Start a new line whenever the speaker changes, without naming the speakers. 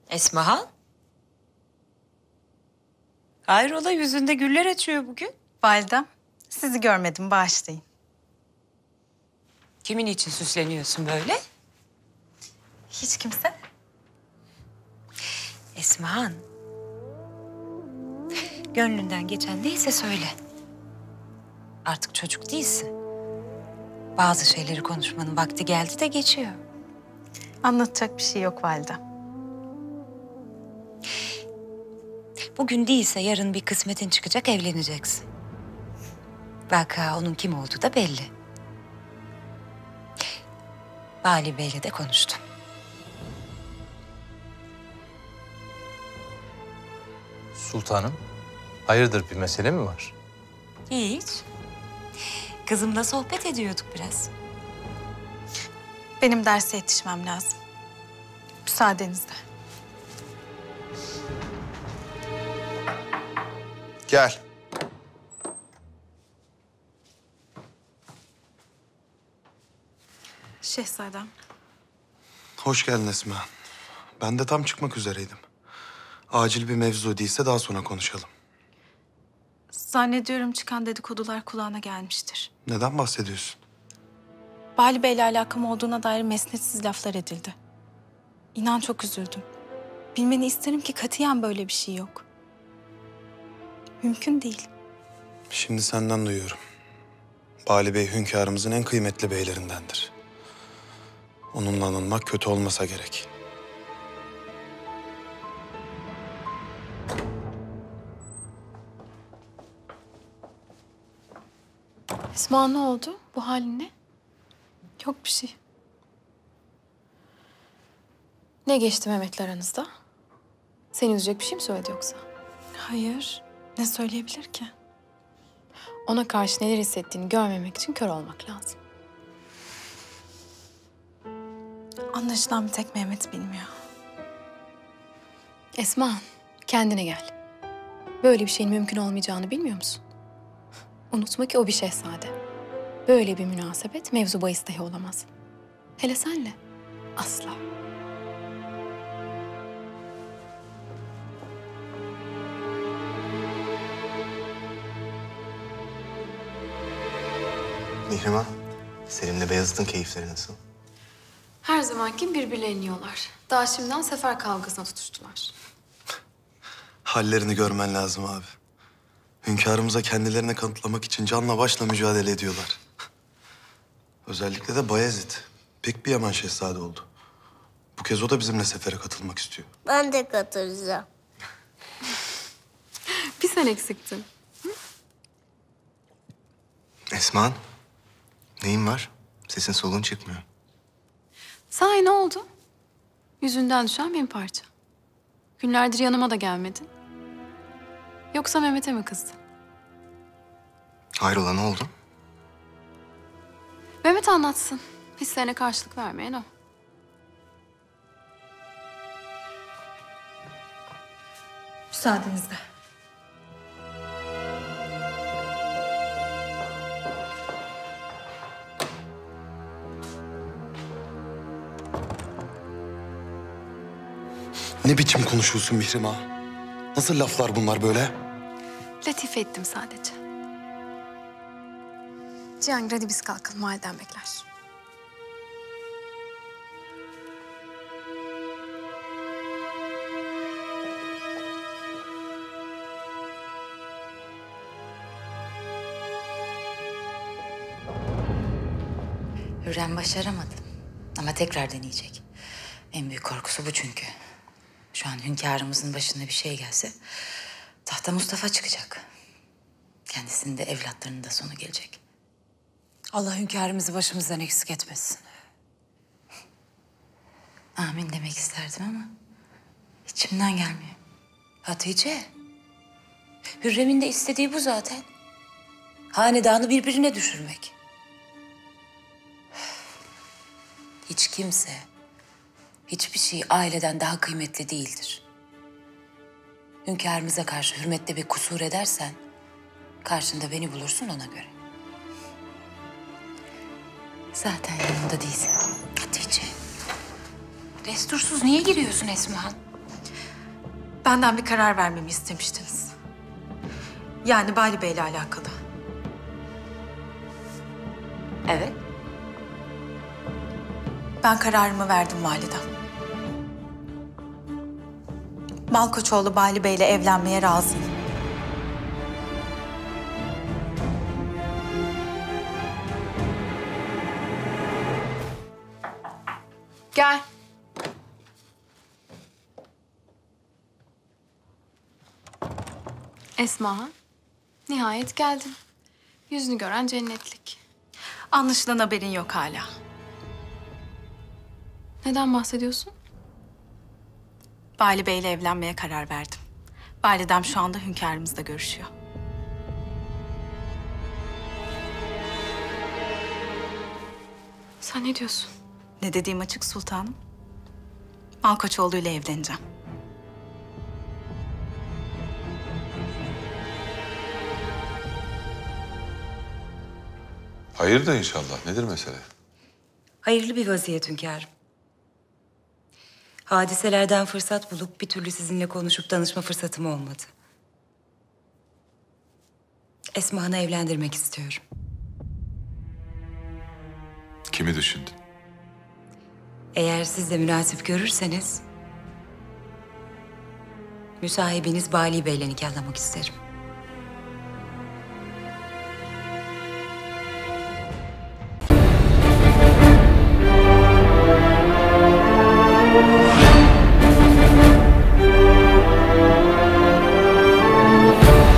Esmahan? Hayrola, yüzünde güller açıyor bugün.
Validem, sizi görmedim, bağışlayın.
Kimin için süsleniyorsun böyle?
Hiç kimse?
Esmahan. Gönlünden geçen neyse söyle. Artık çocuk değilsin. Bazı şeyleri konuşmanın vakti geldi de geçiyor.
Anlatacak bir şey yok validem.
Bugün değilse yarın bir kısmetin çıkacak, evleneceksin. Vaka onun kim olduğu da belli. Vali Bey'le de konuştum.
Sultanım, hayırdır bir mesele mi var?
Hiç. Kızımla sohbet ediyorduk biraz.
Benim derse yetişmem lazım. Müsaadenizle.
Gel.
Şehzadem.
Hoş geldin Esma. Ben de tam çıkmak üzereydim. Acil bir mevzu değilse daha sonra konuşalım.
Zannediyorum çıkan dedikodular kulağına gelmiştir.
Neden bahsediyorsun?
Vali Bey'le alakam olduğuna dair mesnetsiz laflar edildi. İnan çok üzüldüm. Bilmeni isterim ki katiyen böyle bir şey yok. Mümkün değil.
Şimdi senden duyuyorum. Bali Bey hünkârımızın en kıymetli beylerindendir. Onunla anılmak kötü olmasa gerek.
Esma ne oldu? Bu halin ne?
Yok bir şey.
Ne geçti Mehmet'le aranızda? Seni üzecek bir şey mi söyledi yoksa?
Hayır. Ne söyleyebilir ki?
Ona karşı neler hissettiğini görmemek için kör olmak lazım.
Anlaşılan bir tek Mehmet bilmiyor.
Esma, kendine gel. Böyle bir şeyin mümkün olmayacağını bilmiyor musun? Unutma ki o bir şehzade. Böyle bir münasebet mevzu bahis dahi olamaz. Hele senle. Asla.
Mihrimah, Selim'le Beyazıt'ın keyifleri nasıl?
Her zamanki birbirlerini yiyorlar. Daha şimdiden sefer kavgasına tutuştular.
Hallerini görmen lazım abi. Hünkârımıza kendilerini kanıtlamak için canla başla mücadele ediyorlar. Özellikle de Bayezid. Pek bir yaman şehzade oldu. Bu kez o da bizimle sefere katılmak istiyor.
Ben de katılacağım.
Bir sen eksiktin.
Esma'nın, neyin var? Sesin soluğun çıkmıyor.
Sahi ne oldu? Yüzünden düşen bin parça. Günlerdir yanıma da gelmedin. Yoksa Mehmet'e mi kızdın?
Hayrola ne oldu?
Mehmet anlatsın. Hislerine karşılık vermeyen o.
Müsaadenizle.
Ne biçim konuşuyorsun Mihrimah? Nasıl laflar bunlar böyle?
Latife ettim sadece. Cihangir hadi biz kalkalım. Validen bekler.
Hürrem başaramadı. Ama tekrar deneyecek. En büyük korkusu bu çünkü. Şu an hünkârımızın başına bir şey gelse tahta Mustafa çıkacak. Kendisinin de evlatlarının da sonu gelecek. Allah hünkârımızı başımızdan eksik etmesin. Amin demek isterdim ama içimden gelmiyor. Hatice, Hürrem'in de istediği bu zaten. Hanedanı birbirine düşürmek. Hiç kimse, hiçbir şey aileden daha kıymetli değildir. Hünkârımıza karşı hürmette bir kusur edersen karşında beni bulursun ona göre. Zaten yanımda değilsin. Hatice, destursuz niye giriyorsun Esmahan?
Benden bir karar vermemi istemiştiniz. Yani Bali Bey'le alakalı.
Evet.
Ben kararımı verdim validem. Malkoçoğlu Bali Bey'le evlenmeye razıyım.
Gel. Esma, nihayet geldin. Yüzünü gören cennetlik.
Anlaşılan haberin yok hala.
Neden bahsediyorsun?
Bali Bey'le evlenmeye karar verdim. Validem şu anda hünkârımızla görüşüyor.
Sen ne diyorsun?
Ne dediğim açık sultanım. Malkoçoğlu ile evleneceğim.
Hayır da inşallah. Nedir mesele?
Hayırlı bir vaziyet hünkârım. Hadiselerden fırsat bulup bir türlü sizinle konuşup danışma fırsatım olmadı. Esma Han'ı evlendirmek istiyorum.
Kimi düşündün?
Eğer siz de münasip görürseniz... müsahibiniz Bali Bey'le nikahlamak isterim.